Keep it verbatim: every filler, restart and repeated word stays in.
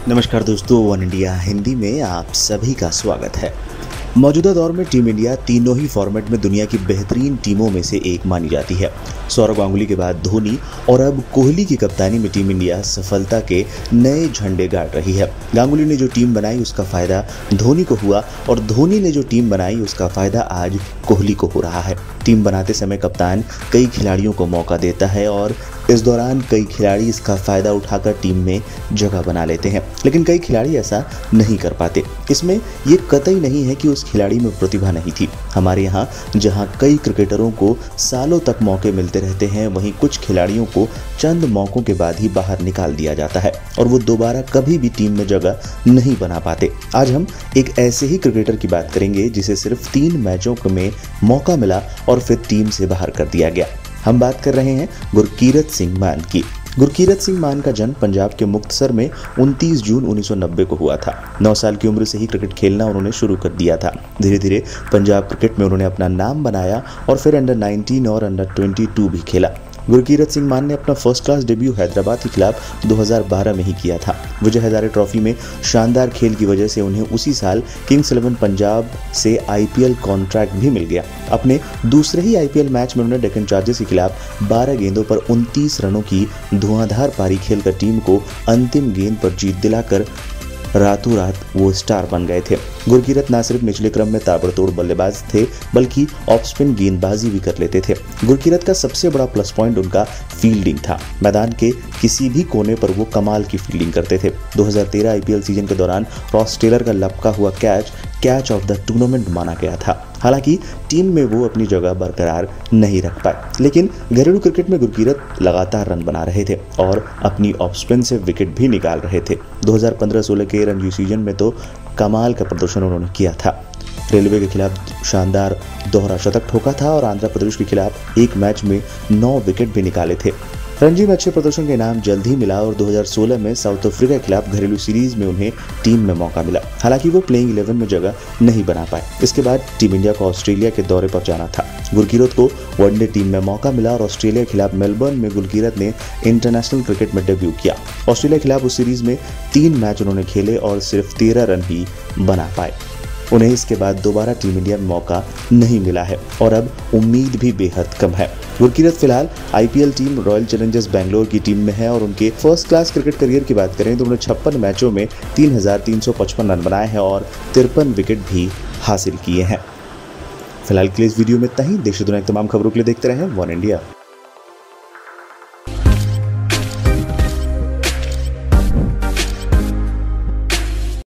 नमस्कार दोस्तों, one India Hindi में आप सभी का स्वागत है। मौजूदा दौर में टीम इंडिया तीनों ही फॉर्मेट में दुनिया की बेहतरीन टीमों में से एक मानी जाती है। सौरव गांगुली के बाद धोनी और अब कोहली की कप्तानी में टीम इंडिया सफलता के नए झंडे गाड़ रही है। गांगुली ने जो टीम बनाई उसका फायदा धोनी को हुआ और धोनी ने जो टीम बनाई उसका फायदा आज कोहली को हो रहा है। टीम बनाते समय कप्तान कई खिलाड़ियों को मौका देता है और इस दौरान कई खिलाड़ी इसका फायदा उठाकर टीम में जगह बना लेते हैं, लेकिन कई खिलाड़ी ऐसा नहीं कर पाते। इसमें ये कतई नहीं है कि उस खिलाड़ी में प्रतिभा नहीं थी। हमारे यहाँ जहाँ कई क्रिकेटरों को सालों तक मौके मिलते रहते हैं, वहीं कुछ खिलाड़ियों को चंद मौकों के बाद ही बाहर निकाल दिया जाता है और वो दोबारा कभी भी टीम में जगह नहीं बना पाते। आज हम एक ऐसे ही क्रिकेटर की बात करेंगे जिसे सिर्फ तीन मैचों में मौका मिला और फिर टीम से बाहर कर दिया गया। हम बात कर रहे हैं गुरकीरत सिंह मान की। गुरकीरत सिंह मान का जन्म पंजाब के मुक्तसर में उनतीस जून उन्नीस सौ नब्बे को हुआ था। नौ साल की उम्र से ही क्रिकेट खेलना उन्होंने शुरू कर दिया था। धीरे धीरे पंजाब क्रिकेट में उन्होंने अपना नाम बनाया और फिर अंडर नाइनटीन और अंडर ट्वेंटी टू भी खेला। गुरकीरत सिंह मान ने अपना फर्स्ट क्लास डेब्यू हैदराबाद के खिलाफ दो हज़ार बारह में ही किया था। विजय हजारे ट्रॉफी में शानदार खेल की वजह से उन्हें उसी साल किंग्स इलेवन पंजाब से आईपीएल कॉन्ट्रैक्ट भी मिल गया। अपने दूसरे ही आईपीएल मैच में उन्होंने डेक्कन चार्जर्स के खिलाफ बारह गेंदों पर उनतीस रनों की धुआंधार पारी खेलकर टीम को अंतिम गेंद पर जीत दिलाकर रातों रात वो स्टार बन गए थे। गुरकीरत न सिर्फ निचले क्रम में ताबड़तोड़ बल्लेबाज थे, बल्कि ऑफ स्पिन गेंदबाजी भी कर लेते थे। गुरकीरत का सबसे बड़ा प्लस पॉइंट उनका फील्डिंग था। मैदान के किसी भी कोने पर वो कमाल की फील्डिंग करते थे। दो हज़ार तेरह आईपीएल सीजन के दौरान रॉस टेलर का लपका हुआ catch catch of the tournament माना गया था। हालांकि टीम में वो अपनी जगह बरकरार नहीं रख पाए, लेकिन घरेलू क्रिकेट में गुरकीरत लगातार रन बना रहे थे और अपनी ऑफ स्पिन से विकेट भी निकाल रहे थे। दो हज़ार पंद्रह सोलह के रणजी सीजन में तो कमाल का प्रदर्शन उन्होंने किया था। रेलवे के खिलाफ शानदार दोहरा शतक ठोका था और आंध्र प्रदेश के खिलाफ एक मैच में नौ विकेट भी निकाले थे। रणजी में अच्छे प्रदर्शन का इनाम जल्द ही मिला और दो हज़ार सोलह में साउथ अफ्रीका के खिलाफ घरेलू सीरीज में उन्हें टीम में मौका मिला। हालांकि वो प्लेइंग इलेवन में जगह नहीं बना पाए। इसके बाद टीम इंडिया को ऑस्ट्रेलिया के दौरे पर जाना था। गुरकीरत को वनडे टीम में मौका मिला और ऑस्ट्रेलिया के खिलाफ मेलबर्न में गुरकीरत ने इंटरनेशनल क्रिकेट में डेब्यू किया। ऑस्ट्रेलिया के खिलाफ उस सीरीज में तीन मैच उन्होंने खेले और सिर्फ तेरह रन ही बना पाए। उन्हें इसके बाद दोबारा टीम इंडिया में मौका नहीं मिला है और अब उम्मीद भी बेहद कम है। गुरकीरत फिलहाल IPL team Royal Challengers Bangalore की टीम में है और उनके फर्स्ट क्लास क्रिकेट करियर की बात करें तो उन्होंने छप्पन मैचों में तीन हजार तीन सौ पचपन रन बनाए हैं और तिरपन विकेट भी हासिल किए हैं। फिलहाल के लिए इस वीडियो में इतना ही। देश दुनिया की तमाम खबरों के लिए देखते रहें वन इंडिया।